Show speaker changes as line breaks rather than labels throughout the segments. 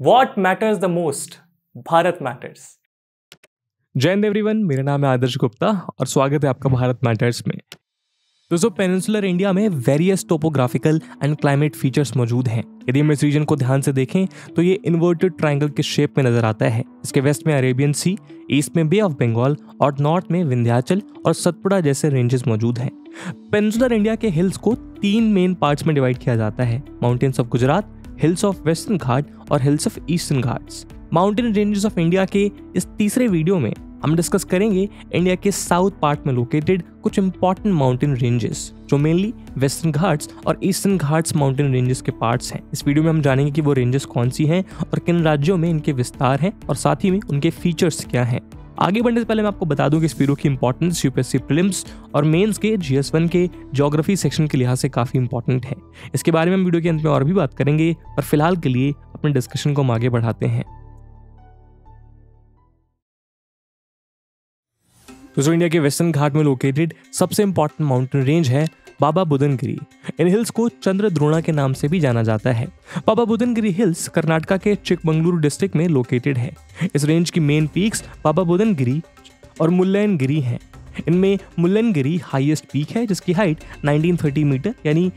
What matters the most? Bharat matters.
जय हिंद everyone, मेरा नाम है आदर्श गुप्ता और स्वागत है आपका भारत मैटर्स में। दोस्तों, पेनिनसुलर इंडिया में various topographical and climate features मौजूद हैं। यदि हम इस रीजन को ध्यान से देखें तो ये इन्वर्टेड ट्रायंगल के शेप में नजर आता है। इसके वेस्ट में अरेबियन सी, ईस्ट में बे ऑफ बंगाल और नॉर्थ में विंध्याचल और सतपुड़ा जैसे रेंजेस मौजूद हैं। पेनिनसुलर इंडिया के हिल्स को 3 मेन पार्ट्स में डिवाइड किया जाता है: mountains of Gujarat, hills of western Ghat और hills of eastern Ghats. Mountain ranges of India के इस तीसरे वीडियो में हम डिस्कस करेंगे इंडिया के साउथ पार्ट में लोकेटेड कुछ इंपॉर्टेंट माउंटेन रेंजेस जो मेनली वेस्टर्न घाट्स और ईस्टर्न घाट्स माउंटेन रेंजेस के पार्ट्स हैं। इस वीडियो में हम जानेंगे कि वो रेंजेस कौन सी हैं और किन राज्यों में इनके विस्तार हैं और साथ ही में उनके फीचर्स क्या हैं। आगे बढ़ने से पहले मैं आपको बता दूं कि इस वीडियो की इंपॉर्टेंस यूपीएससी प्रीलिम्स और मेंस के GS1 के ज्योग्राफी सेक्शन के लिहाज से काफी इंपॉर्टेंट है। इसके बारे में हम वीडियो के अंत में और भी बात करेंगे, पर फिलहाल के लिए अपने डिस्कशन को हम आगे बढ़ाते हैं। दोस्तों, इंडिया के वेस्टर्न घाट में लोकेटेड सबसे इंपॉर्टेंट माउंटेन रेंज है बाबा बुदनगिरी। इन हिल्स को चंद्रद्रोणा के नाम से भी जाना जाता है। बाबा बुदनगिरी हिल्स कर्नाटका के चिकमंगलुरु डिस्ट्रिक्ट में लोकेटेड है। इस रेंज की मेन पीक्स बाबा बुदनगिरी और मुल्लयनगिरी हैं। इनमें मुल्लयनगिरी हाईएस्ट पीक है जिसकी हाइट 1930 मीटर यानी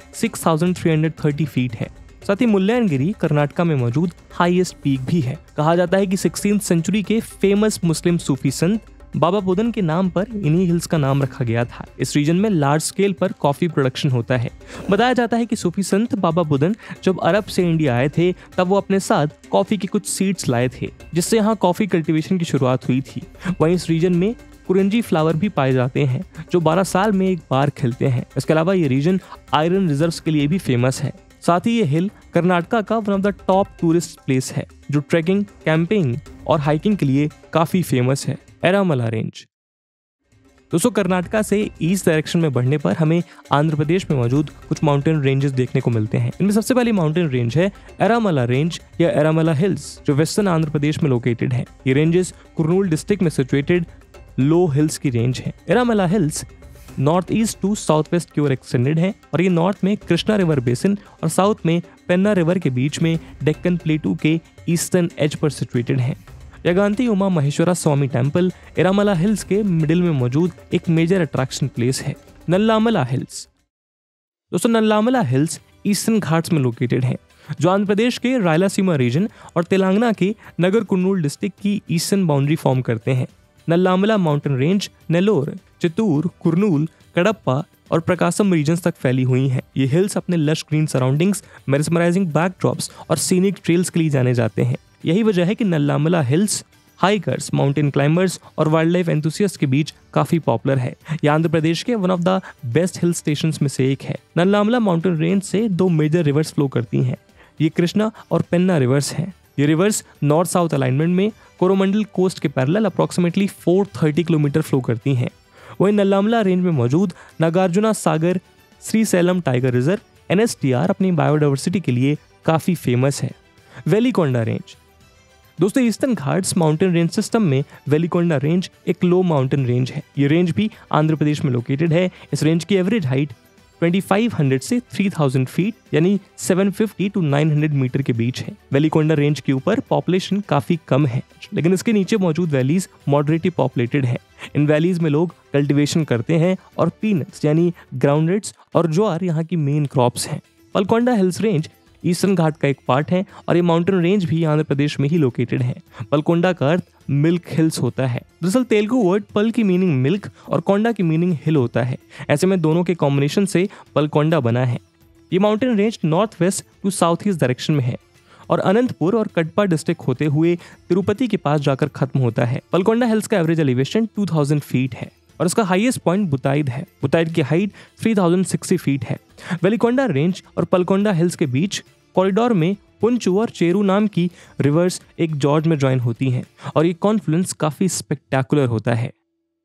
6330 फीट है। साथ ही मुल्लयनगिरी कर्नाटका में मौजूद हाईएस्ट पीक भी है। कहा जाता है कि 16th सेंचुरी के फेमस मुस्लिम सूफी संत बाबा बुदन के नाम पर इन्हीं हिल्स का नाम रखा गया था। इस रीजन में लार्ज स्केल पर कॉफी प्रोडक्शन होता है। बताया जाता है कि सूफी संत बाबा बुदन जब अरब से इंडिया आए थे तब वो अपने साथ कॉफी की कुछ सीड्स लाए थे जिससे यहाँ कॉफी कल्टीवेशन की शुरुआत हुई थी। वहीं इस रीजन में कुरंजी फ्लावर भी पाए जाते हैं जो 12 साल में एक बार खिलते हैं। इसके अलावा ये रीजन आयरन रिजर्व्स के लिए भी फेमस है। साथ ही ये हिल कर्नाटका का one of the top tourist place है जो ट्रैकिंग, कैंपिंग और हाइकिंग के लिए काफी फेमस है, एरामला रेंज। दोस्तों, कर्नाटका से ईस्ट डायरेक्शन में बढ़ने पर हमें आंध्र प्रदेश में मौजूद कुछ माउंटेन रेंजेस देखने को मिलते हैं। इनमें सबसे पहली माउंटेन रेंज है एरामला रेंज या एरामला हिल्स जो वेस्टर्न आंध्र प्रदेश में लोकेटेड है। ये रेंजेस कुर्नूल डिस्ट्रिक्ट में सिचुएटेड लो हिल्स की रेंज है। Erramala hills north east to south west की ओर एक्सटेंडेड है और ये नॉर्थ में कृष्णा रिवर बेसिन और साउथ में पेन्ना रिवर के बीच में डेक्कन प्लेटू के ईस्टर्न एज पर सिचुएटेड है। यगांती उमा महेश्वरा स्वामी टेम्पल एरामला हिल्स के मिडिल में मौजूद एक मेजर अट्रैक्शन प्लेस है। नल्लामला हिल्स। दोस्तों, नल्लामला हिल्स ईस्टर्न घाट्स में लोकेटेड है जो आंध्र प्रदेश के रायलासीमा रीजन और तेलंगाना के नगर कुर्नूल डिस्ट्रिक्ट की ईस्टर्न बाउंड्री फॉर्म करते हैं। नल्लामला माउंटेन रेंज नेल्लोर, चित्तूर, कुर्नूल, कडप्पा और प्रकाशम रीजन्स तक फैली हुई हैं। ये हिल्स अपने lush green surroundings, mesmerizing backdrops और सीनिक ट्रेल्स के लिए जाने जाते हैं। यही वजह है कि Nallamala hills hikers, mountain climbers और वाइल्ड लाइफ एंथुसियास्ट के बीच काफी पॉपुलर है। यह आंध्र प्रदेश के one of the best hill stations में से एक है। नल्लामला माउंटेन रेंज से 2 मेजर रिवर्स फ्लो करती हैं। ये कृष्णा और पेन्ना रिवर्स हैं। ये रिवर्स नॉर्थ साउथ अलाइनमेंट में कोरोमंडल कोस्ट के पैरेलल अप्रोक्सीमेटली 430 किलोमीटर फ्लो करती हैं। वहीं नल्लामला रेंज में मौजूद Nagarjuna Sagar Srisailam tiger reserve NSTR अपनी बायोडाइवर्सिटी के लिए काफी फेमस है। वेलिकोंडा रेंज। दोस्तों, eastern Ghats mountain range system में वेलिकोंडा रेंज एक लो माउंटेन रेंज है। ये रेंज भी आंध्र प्रदेश में लोकेटेड है। इस रेंज की एवरेज हाइट 2500 से 3000 फीट यानी 750 to 900 मीटर के बीच है। वेलिकोंडा रेंज के ऊपर पॉपुलेशन काफी कम है लेकिन इसके नीचे मौजूद वैलीज मॉडरेटली पॉपुलेटेड है। इन वैलीज में लोग कल्टीवेशन करते हैं और पीनट्स यानी ग्राउंडनट्स और ज्वार यहाँ की मेन क्रॉप्स हैं। Palkonda hills range eastern Ghat का एक पार्ट है और ये माउंटेन रेंज भी आंध्र प्रदेश में ही लोकेटेड है। पलकोंडा का अर्थ मिल्क हिल्स होता है। दरअसल तेलुगु वर्ड पल की मीनिंग मिल्क और कोंडा की मीनिंग हिल होता है। ऐसे में दोनों के कॉम्बिनेशन से पलकोंडा बना है। ये mountain range north west to south east direction में है और अनंतपुर और कटपा डिस्ट्रिक्ट होते हुए तिरुपति के पास जाकर खत्म होता है। पलकोंडा हिल्स का एवरेज एलिवेशन 2000 फीट है और इसका हाईएस्ट पॉइंट बुताइद है। बुताइद की हाइट 3060 फीट है। वेलिकोंडा रेंज और पलकोंडा हिल्स के बीच कॉरिडोर में पुंचू और चेरू नाम की रिवर्स एक जॉर्ज में ज्वाइन होती हैं और ये कॉन्फ्लुएंस काफी स्पेक्टेकुलर होता है।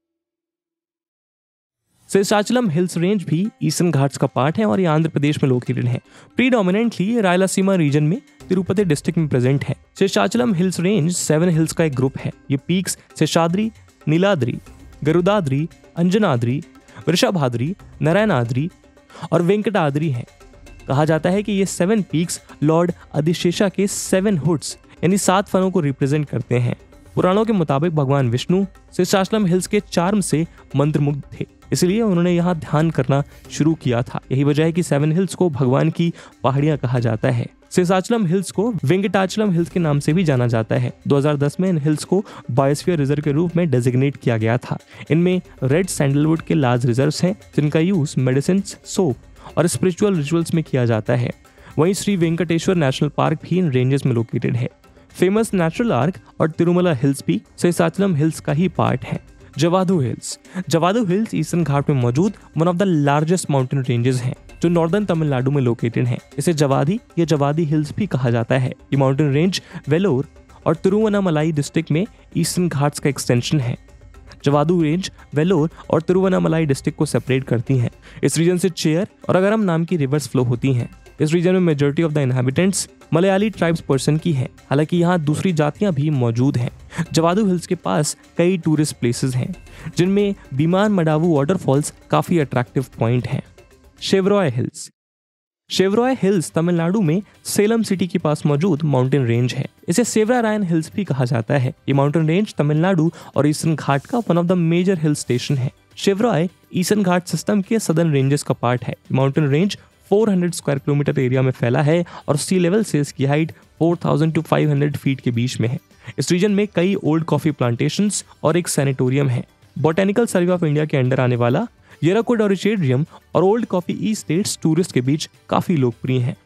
शेषाचलम हिल्स रेंज भी ईस्टर्न घाट्स का पार्ट है और ये आंध्र प्रदेश में लोकेटेड है। प्रीडोमिनेंटली रायलासीमा रीजन में तिरुपति डिस्ट्रिक्ट में प्रेजेंट है। शेषाचलम हिल्स रेंज 7 हिल्स का एक ग्रुप है। ये पीक्स शेषाद्री, नीलाद्री, गरुदाद्री, अंजनाद्री, वृषभाद्री, नारायणाद्री और वेंकटाद्री हैं। कहा जाता है कि ये 7 पीक्स लॉर्ड अधिशेषा के 7 हुड्स यानी 7 फनों को रिप्रेजेंट करते हैं। पुराणों के मुताबिक भगवान विष्णु शेषाचलम हिल्स के चार्म से मंत्रमुग्ध थे, इसलिए उन्होंने यहाँ ध्यान करना शुरू किया था। यही वजह है कि 7 हिल्स को भगवान की पहाड़ियां कहा जाता है। शेषाचलम हिल्स को वेंकटाचलम हिल्स के नाम से भी जाना जाता है। 2010 में इन हिल्स को बायोस्फीयर रिजर्व के रूप में डेजिग्नेट किया गया था। इनमें रेड सैंडलवुड के लार्ज रिजर्व्स हैं, जिनका यूज मेडिसिन, सोप और स्पिरिचुअल रिचुअल्स में किया जाता है। वहीं श्री वेंकटेश्वर नेशनल पार्क भी इन रेंजेस में लोकेटेड है। फेमस नेचुरल आर्क और तिरुमला हिल्स भी शेषाचलम हिल्स का ही पार्ट है। जवादु हिल्स ईस्टर्न घाट में मौजूद one of the largest mountain ranges हैं, जो नॉर्दर्न तमिलनाडु में लोकेटेड है। इसे जवादी या जवादी हिल्स भी कहा जाता है। ये माउंटेन रेंज वेलोर और तिरुवन्नामलाई डिस्ट्रिक्ट में ईस्टर्न घाट्स का एक्सटेंशन है। जवादु रेंज वेलोर और तिरुवन्नामलाई डिस्ट्रिक्ट को सेपरेट करती हैं। इस रीजन से चेयर और अगरम नाम की रिवर्स फ्लो होती हैं। इस रीजन में majority of the inhabitants Malayali tribes person की है, हालांकि यहाँ दूसरी जातियां भी मौजूद हैं। जवादु हिल्स के पास कई टूरिस्ट प्लेसेस हैं, जिनमें बीमान मडावू वाटरफॉल्स काफी अट्रैक्टिव पॉइंट हैं। शेवरॉय हिल्स तमिलनाडु में सेलम सिटी के पास मौजूद माउंटेन रेंज है। इसे सेवरारायन हिल्स भी कहा जाता है। ये माउंटेन रेंज तमिलनाडु और ईस्टर्न घाट का one of the major hill station है। शेवरॉय ईस्टर्न घाट सिस्टम के सदर्न रेंजेस का पार्ट है। Mountain range 400 square kilometre area में फैला है और सी लेवल से इसकी हाइट 4000 to 500 फीट के बीच में है। इस रीजन में कई ओल्ड कॉफी प्लांटेशंस और एक सैनिटोरियम है। बॉटेनिकल सर्वे ऑफ इंडिया के अंडर आने वाला येराकुड ऑर्चिड्रियम और ओल्ड कॉफी ईस्टेट्स टूरिस्ट के बीच काफी लोकप्रिय हैं।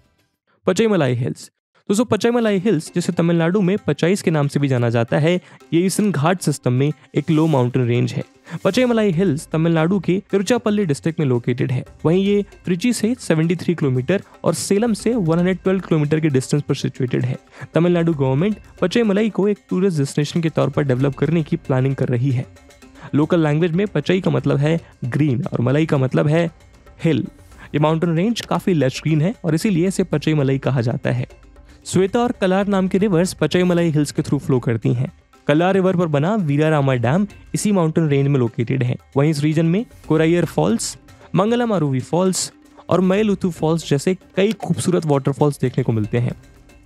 पचईमलाई हिल्स। दोस्तों, पचईमलाई हिल्स, जिसे तमिलनाडु में पचाईस के नाम से भी जाना जाता है, ये ईस्टर्न घाट सिस्टम में एक लो माउंटेन रेंज है। पचईमलाई हिल्स तमिलनाडु के तिरुचिरापल्ली डिस्ट्रिक्ट में लोकेटेड है। वहीं ये त्रिची से 73 किलोमीटर और सेलम से 112 किलोमीटर के डिस्टेंस पर सिचुएटेड है। तमिलनाडु गवर्नमेंट पचईमलाई को एक टूरिस्ट डेस्टिनेशन के तौर पर डेवलप करने की प्लानिंग कर रही है। लोकल लैंग्वेज में पचई का मतलब है ग्रीन और मलाई का मतलब है हिल। ये माउंटेन रेंज काफी लश ग्रीन है और इसीलिए इसे पचईमलाई कहा जाता है। श्वेता और कलार नाम के रिवर्स पचईमलाई हिल्स के थ्रू फ्लो करती हैं। कलार रिवर पर बना वीरारामा डैम इसी माउंटेन रेंज में लोकेटेड है। वहीं इस रीजन में कोरायर फॉल्स, मंगलमारुवी फॉल्स और मयलुथु फॉल्स जैसे कई खूबसूरत वाटरफॉल्स देखने को मिलते हैं।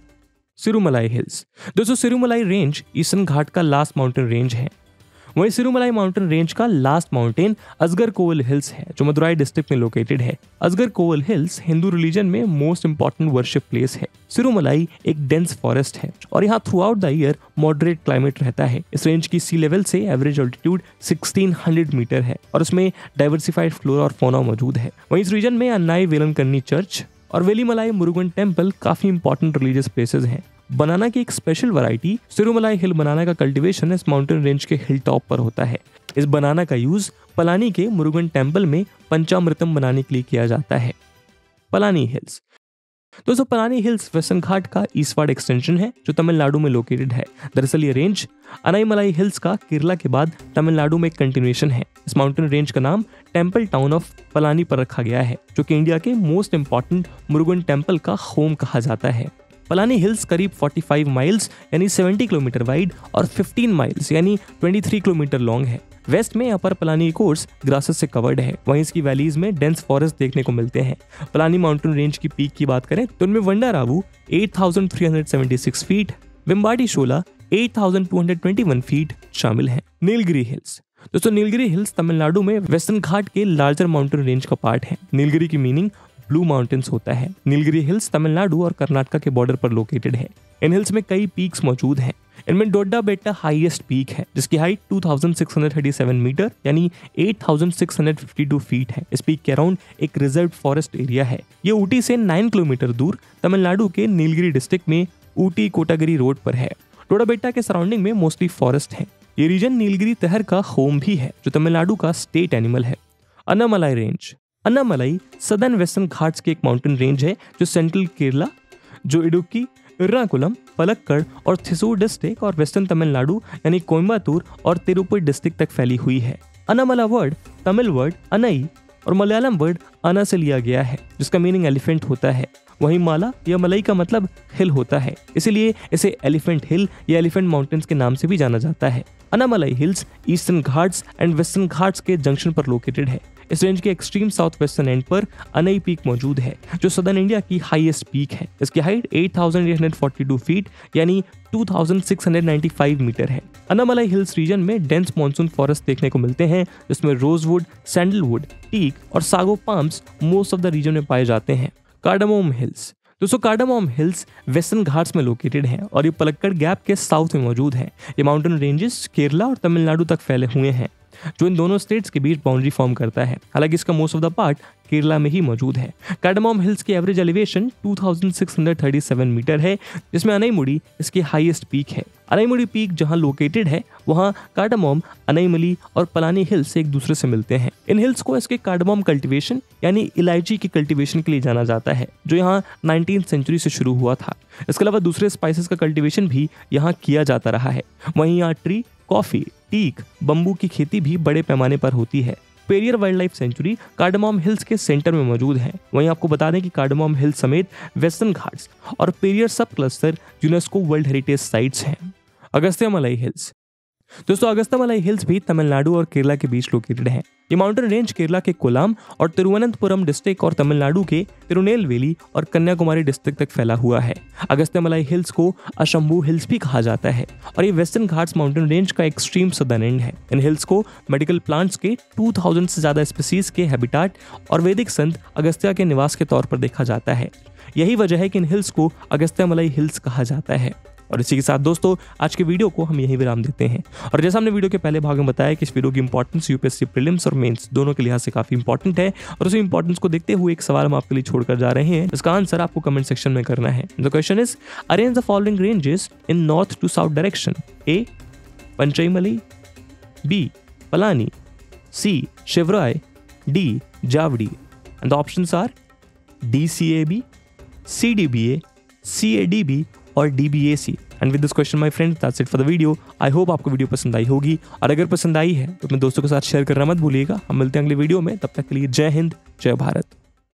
सिरुमलाई हिल्स। दोस्तों, सिरुमलाई रेंज ईस्टर्न घाट का लास्ट माउंटेन रेंज है। वहीं सिरुमलाई माउंटेन रेंज का last mountain Azhagar Kovil hills है, जो मदुराई डिस्ट्रिक्ट में लोकेटेड है। अजगर कोवल हिल्स हिंदू रिलीजन में मोस्ट इंपॉर्टेंट वर्शिप प्लेस है। सिरुमलाई एक डेंस फॉरेस्ट है और यहाँ throughout the year moderate climate रहता है। इस रेंज की सी लेवल से एवरेज ऑल्टीट्यूड 1600 मीटर है और उसमें डाइवर्सिफाइड फ्लोरा और फौना मौजूद है। वहीं इस रीजन में अन्नाई वेलनकन्नी चर्च और वेलीमलाई मुरुगन टेम्पल काफी इंपॉर्टेंट रिलीजियस प्लेसेस हैं। बनाना की एक स्पेशल वैरायटी सिरुमलाई हिल बनाना का कल्टीवेशन इस माउंटेन रेंज के हिल टॉप पर होता है। इस बनाना का यूज पलानी के मुरुगन टेम्पल में पंचामृतम बनाने के लिए किया जाता है। पलानी हिल्स। दोस्तों, पलानी हिल्स वेस्टर्न घाट का ईस्टवार्ड एक्सटेंशन है, जो तमिलनाडु में लोकेटेड है। दरअसल ये रेंज अनाईमलाई हिल्स का केरला के बाद तमिलनाडु में एक कंटिन्यूएशन है। इस माउंटेन रेंज का नाम टेम्पल टाउन ऑफ पलानी पर रखा गया है, जो कि इंडिया के मोस्ट इंपॉर्टेंट मुरुगन टेम्पल का होम कहा जाता है। पलानी हिल्स करीब 45 माइल्स यानी 70 किलोमीटर वाइड और 15 माइल्स यानी 23 किलोमीटर लॉन्ग है। वेस्ट में अपर पलानी कोर्स ग्रासेस से कवर्ड है। वहीं इसकी वैलीज में डेंस फॉरेस्ट देखने को मिलते हैं। पलानी माउंटेन रेंज की पीक की बात करें तो उनमें वंडारावू 8376 फीट, विम्बाडी शोला 8221 फीट शामिल है। नीलगिरी हिल्स। दोस्तों, नीलगिरी हिल्स तमिलनाडु में वेस्टर्न घाट के लार्जर माउंटेन रेंज का पार्ट है। नीलगिरी की मीनिंग ब्लू माउंटेन्स होता है। नीलगिरी हिल्स तमिलनाडु और कर्नाटक के बॉर्डर पर लोकेटेड है। इन हिल्स में कई पीक्स मौजूद हैं। इनमें डोड्डा बेट्टा हाईएस्ट पीक है, जिसकी हाइट 2637 मीटर यानी 8652 फीट है। इस पीक के अराउंड एक रिजर्व फॉरेस्ट एरिया है। ये ऊटी से 9 किलोमीटर दूर तमिलनाडु के नीलगिरी डिस्ट्रिक्ट में ऊटी कोटागिरी रोड पर है। डोड्डा बेट्टा के सराउंडिंग में मोस्टली फॉरेस्ट है। ये रीजन नीलगिरी तहर का होम भी है, जो तमिलनाडु का स्टेट एनिमल है। Anamalai range. Anamalai southern western Ghats की एक माउंटेन रेंज है, जो सेंट्रल केरला, जो इडुक्की, एर्नाकुलम, पलक्कड़ और थिसूर डिस्ट्रिक्ट और वेस्टर्न तमिलनाडु यानी कोयम्बतूर और तिरुपति डिस्ट्रिक्ट तक फैली हुई है। अन्नामला वर्ड तमिल वर्ड अनई और मलयालम वर्ड अना से लिया गया है, जिसका मीनिंग एलिफेंट होता है। वहीं माला या मलाई का मतलब हिल होता है, इसीलिए इसे एलिफेंट हिल या एलिफेंट माउंटेन्स के नाम से भी जाना जाता है। Anamalai hills eastern Ghats and western Ghats के जंक्शन पर लोकेटेड है। इस रेंज के एक्सट्रीम साउथ वेस्टर्न एंड पर अनई पीक मौजूद है, जो सदर्न इंडिया की हाईएस्ट पीक है। इसकी हाइट 8,842 फीट यानी 2,695 मीटर है। अन्नामलाई हिल्स रीजन में डेंस मॉनसून फॉरेस्ट देखने को मिलते हैं, जिसमें रोजवुड, सैंडलवुड, टीक और sago palms most of the region में पाए जाते हैं। Cardamom hills. दोस्तों, कार्डामोम हिल्स वेस्टर्न घाट्स में लोकेटेड है और ये पलक्कड़ गैप के साउथ में मौजूद है। ये माउंटेन रेंजेस केरला और तमिलनाडु तक फैले हुए हैं, जो इन दोनों स्टेट्स के बीच बाउंड्री फॉर्म करता है। हालांकि इसका most of the part Kerala में ही मौजूद है। कार्डामोम हिल्स की एवरेज एलिवेशन 2637 मीटर है, जिसमें अनईमुड़ी इसकी हाईएस्ट पीक है। अनईमुड़ी पीक जहां लोकेटेड है, वहां कार्डामोम, अनईमली और पलानी हिल्स एक दूसरे से मिलते हैं। इन हिल्स को इसके कार्डामोम कल्टीवेशन यानी इलायची की कल्टीवेशन के लिए जाना जाता है, जो यहाँ 19th सेंचुरी से शुरू हुआ था। इसके अलावा दूसरे स्पाइसेस का कल्टीवेशन भी यहाँ किया जाता रहा है। वहीं यहाँ ट्री, कॉफी, टीक, बम्बू की खेती भी बड़े पैमाने पर होती है। Periyar wild life sanctuary cardamom hills के सेंटर में मौजूद है। वहीं आपको बता दें कि कार्डामोम हिल्स समेत वेस्टर्न घाट्स और Periyar sub cluster UNESCO world heritage sites हैं। अगस्त्यमलाई हिल्स। दोस्तों, अगस्त्यमलाई हिल्स भी तमिलनाडु और केरला के बीच लोकेटेड है। ये माउंटेन रेंज केरला के कोलाम और तिरुवनंतपुरम डिस्ट्रिक्ट और तमिलनाडु के तिरुनेलवेली और कन्याकुमारी डिस्ट्रिक्ट तक फैला हुआ है। अगस्त्यमलाई हिल्स को अशंभू हिल्स भी कहा जाता है और ये वेस्टर्न घाट्स माउंटेन रेंज का एक्सट्रीम सदर्न एंड है। इन हिल्स को मेडिकल प्लांट्स के 2000 से ज्यादा स्पीसीज के हैबिटाट और वैदिक संत अगस्त्य के निवास के तौर पर देखा जाता है। यही वजह है कि इन हिल्स को अगस्त्यमलाई हिल्स कहा जाता है। और इसी के साथ दोस्तों, आज के वीडियो को हम यहीं विराम देते हैं। और जैसा हमने वीडियो के पहले भाग में बताया कि इस वीडियो की इंपॉर्टेंस यूपीएससी प्रीलिम्स और मेंस दोनों के लिहाज से काफी इंपॉर्टेंट है, और उसी इंपॉर्टेंस को देखते हुए एक सवाल हम आपके लिए छोड़कर जा रहे हैं, इसका आंसर आपको कमेंट सेक्शन में करना है। The question is, arrange the following ranges in north to south direction. A Panchaimalai, B Palani, C Shevaroy, D Javadi. And the options are DCAB, CDBA, CADB और DBAC। And with this question my friends, that's it for the video. I hope आपको video पसंद आई होगी, और अगर पसंद आई है तो अपने दोस्तों के साथ शेयर करना मत भूलिएगा। हम मिलते हैं अगले वीडियो में, तब तक के लिए जय हिंद, जय भारत।